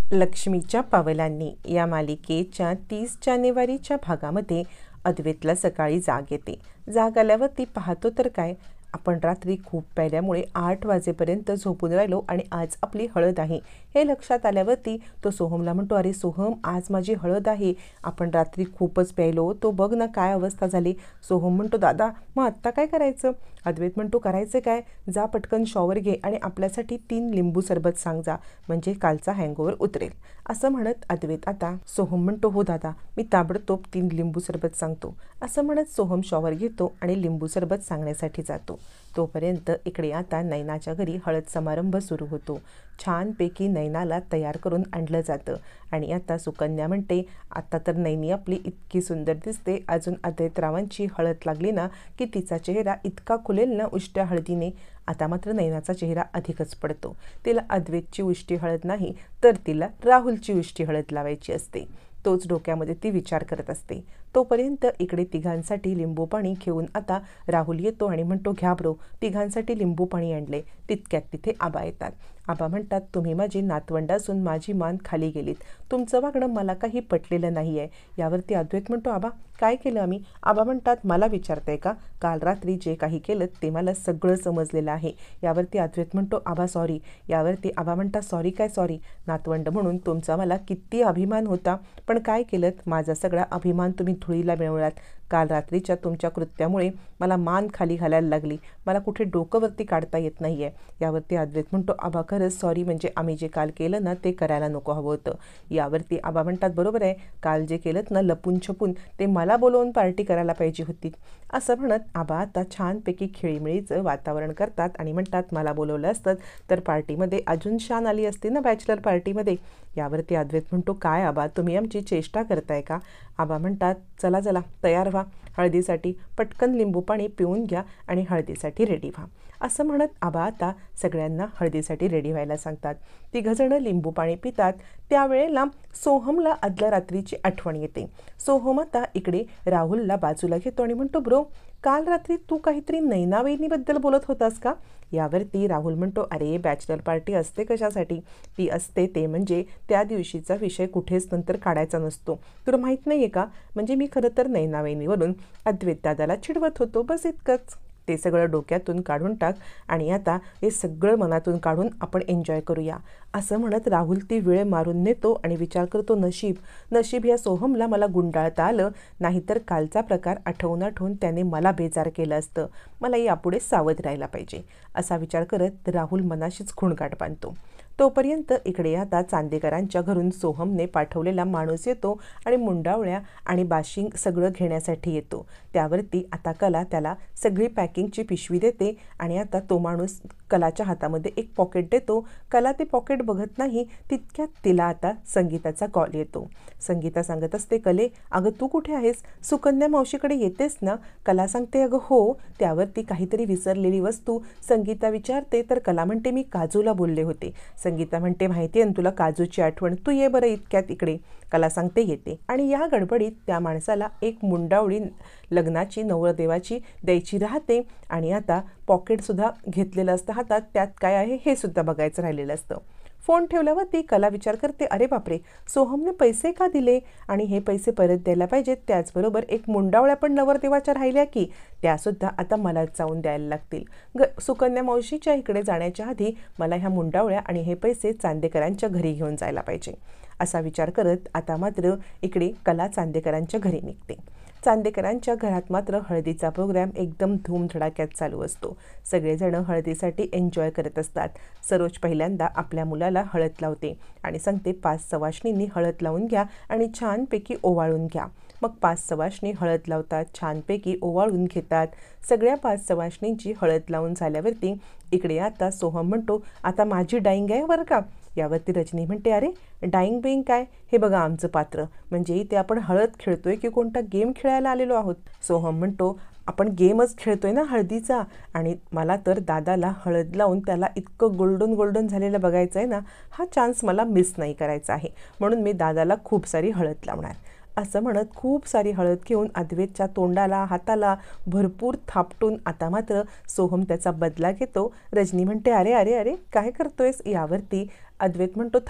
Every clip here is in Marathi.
लक्ष्मीच्या पावलांनी या मालिकेच्या 30 जानेवारीच्या भागामध्ये अद्वैतला सकाळी जाग येते. जाग आल्यावर ती पाहतो तर काय, आपण रात्री खूप प्यायल्यामुळे 8 वाजेपर्यंत झोपून राहिलो आणि आज आपली हळद आहे हे लक्षात आल्यावरती तो सोहमला म्हणतो, अरे सोहम, आज माझी हळद आहे. आपण रात्री खूपच प्यायलो, तो बघ ना काय अवस्था झाली. सोहम म्हणतो, दादा मग आत्ता काय करायचं? अद्वैत म्हणतो, करायचं काय, जा पटकन शॉवर घे आणि आपल्यासाठी 3 लिंबू सरबत सांग जा, म्हणजे कालचा हँगओव्हर उतरेल. असं म्हणत अद्वैत आता सोहम म्हणतो, हो दादा, मी ताबडतोब 3 लिंबू सरबत सांगतो. असं म्हणत सोहम शॉवर घेतो आणि लिंबू सरबत सांगण्यासाठी जातो. तोपर्यंत इकडे आता नैनाच्या घरी हळद समारंभ सुरू होतो. छानपैकी नैनाला तयार करून आणलं जातं आणि आता सुकन्या म्हणते, आता तर नैनी आपली इतकी सुंदर दिसते, अजून अद्वैतरावांची हळद लागली ना की तिचा चेहरा इतका खुलेल ना उष्ट्या हळदीने. आता मात्र नैनाचा चेहरा अधिकच पडतो. तिला अद्वैतची उष्टी हळद नाही तर तिला राहुलची उष्टी हळद लावायची असते. तोच डोक्यामध्ये ती विचार करत असते. तोपर्यंत इकडे तिघांसाठी लिंबू पाणी घेऊन आता राहुल येतो आणि म्हणतो, घ्या ब्रो, तिघांसाठी लिंबू पाणी आणले. तितक्यात तिथे आबा येतात. आबा म्हणतात, तुम्ही माझी नातवंड असून माझी मान खाली गेलीत. तुमचं वागणं मला काही पटलेलं नाही आहे. यावरती अद्वैत म्हणतो, आबा काय केलं आम्ही? आबा म्हणतात, मला विचारताय का? काल रात्री जे काही केलं ते मला सगळं समजलेलं आहे. यावरती अद्वैत म्हणतो, आबा सॉरी. यावरती आबा म्हणतात, सॉरी काय सॉरी, नातवंड म्हणून तुमचा मला किती अभिमान होता, पण काय केलं, माझा सगळा अभिमान तुम्ही धुळीला मिळवलात. काल रात्रीच्या तुमच्या कृत्यामुळे मला मान खाली घालायला लागली. मला कुठे डोकंवरती काढता येत नाही आहे. यावरती अद्वैत म्हणतो, आबा खरंच सॉरी, म्हणजे आम्ही जे काल केलं ना ते करायला नको हवं होतं. यावरती आबा म्हणतात, बरोबर आहे, काल जे केलं ना लपून छपून ते मला बोलवून पार्टी करायला पाहिजे होती. असं म्हणत आबा आता छानपैकी खेळीमेळीचं वातावरण करतात आणि म्हणतात, मला बोलवलं असतं तर पार्टीमध्ये अजून शान आली असती ना, बॅचलर पार्टीमध्ये. यावरती अद्वैत म्हणतो, काय आबा, तुम्ही आमची चेष्टा करताय का? आबा म्हणतात, चला चला तयार व्हा हळदीसाठी, पटकन लिंबू पाणी पिऊन घ्या आणि हळदीसाठी रेडी व्हा. असं म्हणत आबा आता सगळ्यांना हळदीसाठी रेडी व्हायला सांगतात. तिघंजणं लिंबू पाणी पितात. त्यावेळेला सोहमला आदल्या रात्रीची आठवण येते. सोहम आता इकडे राहुलला बाजूला घेतो आणि म्हणतो, ब्रो, काल रात्री तू काहीतरी नैना वहिनीबद्दल बोलत होतास का? यावरती राहुल म्हणतो, अरे बॅचलर पार्टी असते कशासाठी? ती असते ते म्हणजे त्या दिवशीचा विषय कुठेच नंतर काढायचा नसतो. तुला माहीत नाही आहे का? म्हणजे मी खरं तर नैना वहिनीवरून अद्वैत दादाला चिडवत होतो, बस इतकंच. ते सगळं डोक्यातून काढून टाक आणि आता हे सगळं मनातून काढून आपण एन्जॉय करूया. असं म्हणत राहुल ती वेळ मारून नेतो आणि विचार करतो, नशीब नशीब या सोहमला मला गुंडाळता आलं, नाहीतर कालचा प्रकार आठवून आठवून त्याने मला बेजार केलं असतं. मला यापुढे सावध राहायला पाहिजे. असा विचार करत राहुल मनाशीच खूणगाठ बांधतो. तोपर्यंत इकडे आता चांदेकरांच्या घरून सोहमने पाठवलेला माणूस येतो आणि मुंडावळ्या आणि बाशिंग सगळं घेण्यासाठी येतो. त्यावरती आता कला त्याला सगळी पॅकिंगची पिशवी देते आणि आता तो माणूस कलाच्या हातामध्ये एक पॉकेट देतो. कला ते पॉकेट बघत नाही. तितक्यात तिला आता संगीताचा कॉल येतो. संगीता सांगत असते, कले, अगं तू कुठे आहेस? सुकन्या मावशीकडे येतेस ना? कला सांगते, अगं हो. त्यावरती काहीतरी विसरलेली वस्तू संगीता विचारते तर कला म्हणते, मी काजूला बोलले होते. संगीता म्हणते, माहिती आहे तुला काजूची आठवण, तू ये बरं इतक्यात इकडे. कला सांगते, येते. आणि या गडबडीत त्या माणसाला एक मुंडावळी लग्नाची नवरदेवाची द्यायची राहते आणि आता पॉकेटसुद्धा घेतलेलं असतं हातात. त्यात काय आहे हे सुद्धा बघायचं राहिलेलं असतं. फोन ठेवल्यावर ती कला विचार करते, अरे बापरे, सोहमने पैसे का दिले आणि हे पैसे परत द्यायला पाहिजेत. त्याचबरोबर एक मुंडावळ्या पण नवरदेवाच्या राहिल्या की त्यासुद्धा आता मला जाऊन द्यायला लागतील. सुकन्या मावशीच्या इकडे जाण्याच्या आधी मला ह्या मुंडावळ्या आणि हे पैसे चांदेकरांच्या घरी घेऊन जायला पाहिजे. असा विचार करत आता मात्र इकडे कला चांदेकरांच्या घरी निघते. चांदेकरांच्या घरात मात्र हळदीचा प्रोग्राम एकदम धूमधडाक्यात चालू असतो. सगळेजण हळदीसाठी एन्जॉय करत असतात. सरोज पहिल्यांदा आपल्या मुलाला हळद लावते आणि सांगते, 5 सवाष्णींनी हळद लावून घ्या आणि छानपैकी ओवाळून घ्या. मग 5 सवाष्णी हळद लावतात, छानपैकी ओवाळून घेतात. सगळ्या 5 सवाष्णींची हळद लावून झाल्यावरती इकडे आता सोहम म्हणतो, आता माझी डाईंग आहे बरं का. यावरती रजनी म्हणते, अरे डाईंग बिंग काय, हे बघा आमचं पात्र, म्हणजे इथे आपण हळद खेळतोय की कोणता गेम खेळायला आलेलो आहोत. सोहम म्हणतो, आपण गेमच खेळतोय ना हळदीचा, आणि मला तर दादाला हळद लावून त्याला इतकं गोल्डन गोल्डन झालेलं बघायचं आहे ना, हा चान्स मला मिस नाही करायचा आहे, म्हणून मी दादाला खूप सारी हळद लावणार. असं म्हणत खूप सारी हळद घेऊन अद्वैतच्या तोंडाला हाताला भरपूर थापटून आता मात्र सोहम त्याचा बदला घेतो. रजनी म्हणते, अरे अरे अरे काय करतोयस? यावरती अद्वैत म्हणतो, थांब,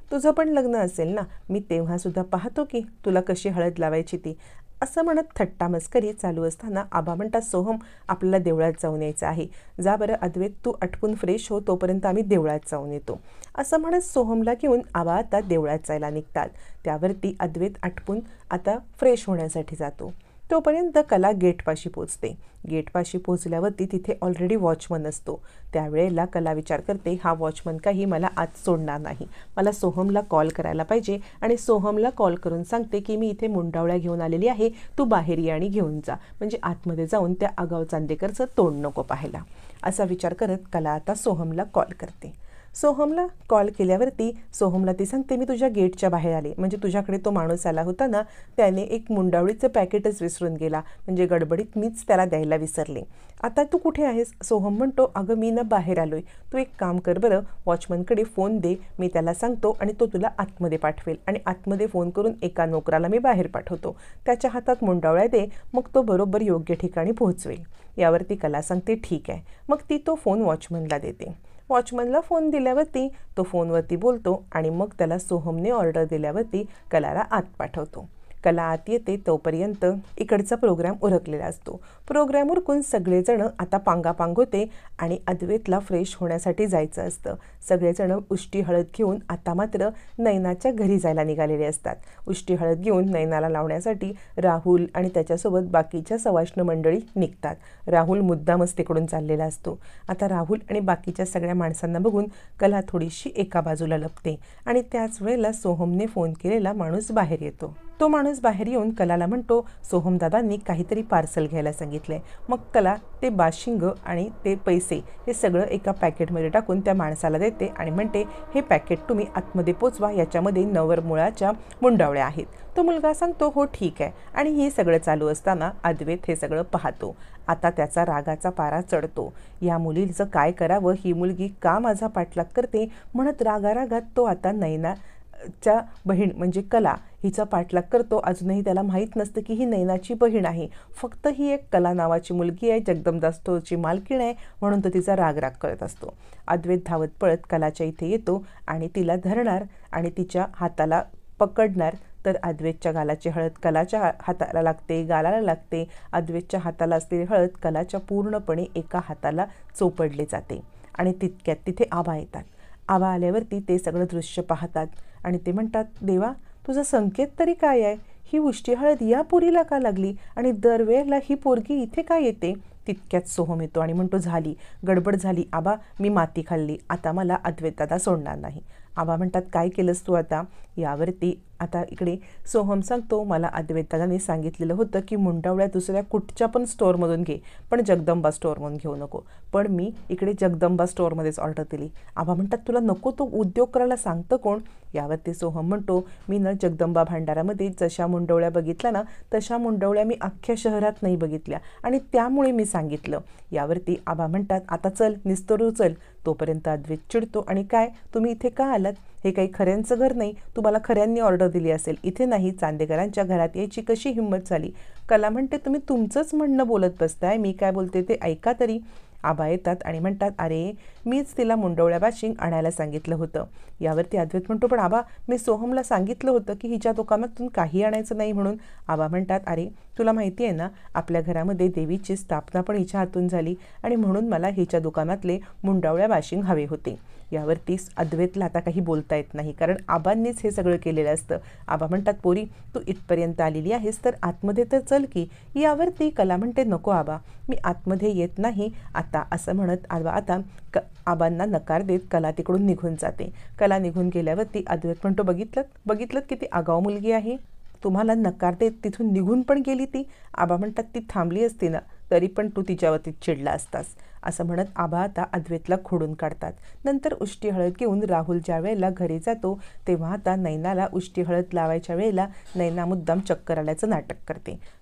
तुझं पण लग्न असेल ना, मी तेव्हासुद्धा पाहतो की तुला कशी हळद लावायची ती. असं म्हणत थट्टा मस्करी चालू असताना आबा म्हणतात, सोहम आपल्याला देवळात जाऊन यायचं आहे. जा बरं अद्वैत, तू आटपून फ्रेश हो, तोपर्यंत आम्ही देवळात जाऊन येतो. असं म्हणत सोहमला घेऊन आबा आता देवळात जायला निघतात. त्यावरती अद्वैत आटपून आता फ्रेश होण्यासाठी जातो. तोपर्यंत कला गेटपाशी पोचते. गेटपाशी पोचल्यावरती तिथे ऑलरेडी वॉचमन असतो. त्यावेळेला कला विचार करते, हा वॉचमन काही मला आत सोडणार नाही. मला सोहमला कॉल करायला पाहिजे आणि सोहमला कॉल करून सांगते की मी इथे मुंडावळ्या घेऊन आलेली आहे, तू बाहेर ये आणि घेऊन जा, म्हणजे आतमध्ये जाऊन त्या आगाऊ चांदेकरचं तोंड नको पाहायला. असा विचार करत कला आता सोहमला कॉल करते. सोहमला कॉल केल्यावरती सोहमला ती सांगते, मी तुझ्या गेटच्या बाहेर आले, म्हणजे तुझ्याकडे तो माणूस आला होता ना, त्याने एक मुंडावळीचं पॅकेटच विसरून गेला, म्हणजे गडबडीत मीच त्याला द्यायला विसरले. आता तू कुठे आहेस? सोहम म्हणतो, अगं मी ना बाहेर आलोय, तू एक काम कर बरं, वॉचमनकडे फोन दे, मी त्याला सांगतो आणि तो तुला आतमध्ये पाठवेल, आणि आतमध्ये फोन करून एका नोकराला मी बाहेर पाठवतो, त्याच्या हातात मुंडावळ्या दे, मग तो बरोबर योग्य ठिकाणी पोहोचवेल. यावरती कला सांगते, ठीक आहे. मग ती तो फोन वॉचमनला देते. वॉचमनला फोन दिल्यावरती तो फोनवरती बोलतो आणि मग त्याला सोहमने ऑर्डर दिल्यावरती कलाला आत पाठवतो. कला आत येते तोपर्यंत इकडचा प्रोग्राम उरकलेला असतो. प्रोग्राम उरकून सगळेजण आता पांगापांग होते आणि अद्वैतला फ्रेश होण्यासाठी जायचं असतं. सगळेजण उष्टी हळद घेऊन आता मात्र नैनाच्या घरी जायला निघालेले असतात. उष्टी हळद घेऊन नैनाला लावण्यासाठी राहुल आणि त्याच्यासोबत बाकीच्या सवाष्ण मंडळी निघतात. राहुल मुद्दामच तिकडून चाललेला असतो. आता राहुल आणि बाकीच्या सगळ्या माणसांना बघून कला थोडीशी एका बाजूला लपते आणि त्याच वेळेला सोहमने फोन केलेला माणूस बाहेर येतो. तो माणूस बाहेर येऊन कलाला म्हणतो, सोहम दादांनी काहीतरी पार्सल घ्यायला सांगितलंय. मग कला ते बाशिंग आणि ते पैसे हे सगळं एका पॅकेटमध्ये टाकून त्या माणसाला देते आणि म्हणते, हे पॅकेट तुम्ही आतमध्ये पोचवा, याच्यामध्ये नवरमुळाच्या मुंडावळ्या आहेत. तो मुलगा सांगतो, हो ठीक आहे. आणि हे सगळं चालू असताना अद्वैत हे सगळं पाहतो. आता त्याचा रागाचा पारा चढतो. या मुलीचं काय करावं, ही मुलगी का माझा पाठलाग करते म्हणत रागारागात तो आता नैनाच्या बहीण म्हणजे कला हिचा पाठलाग करतो. अजूनही त्याला माहीत नसतं की ही नैनाची बहीण आहे, फक्त ही एक कला नावाची मुलगी आहे, जगदंबा स्टोअरची मालकीण आहे, म्हणून तो तिचा राग करत असतो. अद्वैत धावत पळत कलाच्या इथे येतो आणि तिला धरणार आणि तिच्या हाताला पकडणार, तर अद्वैतच्या गालाची हळद कलाच्या हाताला लागते, गालाला लागते. अद्वैतच्या हाताला असलेली हळद कलाच्या पूर्णपणे एका हाताला चोपडले जाते आणि तितक्यात तिथे आबा येतात. आबा आल्यावरती ते सगळं दृश्य पाहतात आणि ते म्हणतात, देवा तुझा संकेत तरी काय आहे? ही उष्टी हळद या पोरीला का लागली आणि दरवेळेला ही पोरगी इथे का येते? तितक्यात सोहम येतो आणि म्हणतो, झाली गडबड झाली आबा, मी माती खाल्ली, आता मला अद्वैत दादा सोडणार नाही. आबा म्हणतात, काय केलंस तू आता? यावरती आता इकडे सोहम सांगतो, मला अद्वैत दादाने सांगितलेलं होतं की मुंडावळ्या दुसऱ्या कुठच्या पण स्टोअरमधून घे, पण जगदंबा स्टोअरमधून घेऊ नको, पण मी इकडे जगदंबा स्टोअरमध्येच ऑर्डर दिली. आबा म्हणतात, तुला नको तो उद्योग करायला सांगतं कोण? यावरती सोहम म्हणतो, मी ना जगदंबा भांडारामध्ये जशा मुंडवळ्या बघितल्या ना, तशा मुंडवळ्या मी अख्ख्या शहरात नाही बघितल्या आणि त्यामुळे मी सांगितलं. यावरती आबा म्हणतात, आता चल निस्तरू चल. तोपर्यंत अद्वैत चिडतो आणि काय तुम्ही इथे का आलात? हे काही खऱ्यांचं घर नाही, तुम्हाला खऱ्यांनी ऑर्डर दिली असेल, इथे नाही. चांदेकरांच्या घरात यायची कशी हिंमत झाली? कला म्हणते, तुम्ही तुमचंच म्हणणं बोलत बसताय, मी काय बोलते ते ऐका तरी. आबा येतात आणि म्हणतात, अरे मीच तिला मुंडवळ्या बाशिंग आणायला सांगितलं होतं. यावरती अद्वैत म्हणतो, पण आबा मी सोहमला सांगितलं होतं की हिच्या दुकानातून काही आणायचं नाही म्हणून. आबा म्हणतात, अरे तुला माहिती आहे ना, आपल्या घरामध्ये देवीची स्थापना पण हिच्या हातून झाली आणि म्हणून मला हिच्या दुकानातले मुंडावळ्या बाशिंग हवे होते. यावरती अद्वैतला आता काही बोलता येत नाही, कारण आबांनीच हे सगळं केलेलं असतं. आबा म्हणतात, पोरी तू इथपर्यंत आलेली आहेस तर आतमध्ये तर चल की. यावरती कला म्हणते, नको आबा, मी आतमध्ये येत नाही आता. असं म्हणत आबा आता आबांना नकार देत कला तिकडून निघून जाते. कला निघून गेल्यावरती अद्वैत म्हणतो, बघितलं किती आगाऊ मुलगी आहे, तुम्हाला नकार देत तिथून निघून पण गेली ती. आबा म्हणतात, ती थांबली असती ना तरी पण तू तिच्यावरती चिडला असतास. असं म्हणत आबा आता अद्वैतला खोडून काढतात. नंतर उष्टी हळद घेऊन राहुल ज्या वेळेला घरी जातो तेव्हा आता नैनाला उष्टी हळद लावायच्या वेळेला नैना मुद्दाम चक्कर आल्याचं नाटक करते.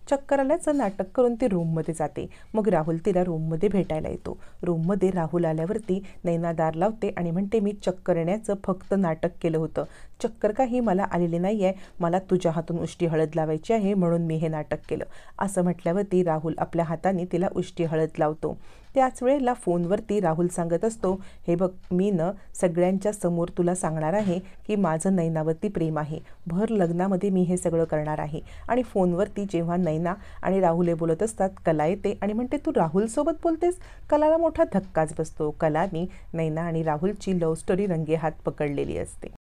चक्कर आल्याचं नाटक करून ती रूममध्ये जाते. मग राहुल तिला रूममध्ये भेटायला येतो. रूममध्ये राहुल आल्यावरती नैना दार लावते आणि म्हणते, मी चक्कर येण्याचं फक्त नाटक केलं होतं. चक्कर काही मला आलेली नाही आहे, मला तुझ्या हातून उष्टी हळद लावायची आहे म्हणून मी हे नाटक केलं. असं म्हटल्यावरती राहुल आपल्या हाताने तिला उष्टी हळद लावतो. त्याच वेळेला फोनवरती राहुल सांगत असतो, हे बघ, मी सगळ्यांच्या समोर तुला सांगणार आहे की माझं नैनावरती प्रेम आहे. भर लग्नामध्ये मी हे सगळं करणार आहे. आणि फोनवरती जेव्हा नैना आणि राहुल हे बोलत असतात, कला येते आणि म्हणते, तू राहुलसोबत बोलतेस? कलाला मोठा धक्काच बसतो. कलानी नैना आणि राहुलची लव्ह स्टोरी रंगेहात पकडलेली असते.